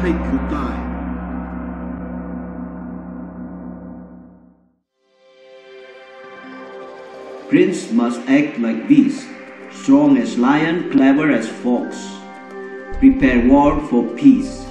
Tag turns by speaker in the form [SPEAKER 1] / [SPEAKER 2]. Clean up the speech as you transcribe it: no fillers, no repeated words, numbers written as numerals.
[SPEAKER 1] Haiku time.
[SPEAKER 2] Prince must act like beast, strong as lion, clever as fox. Prepare war for peace.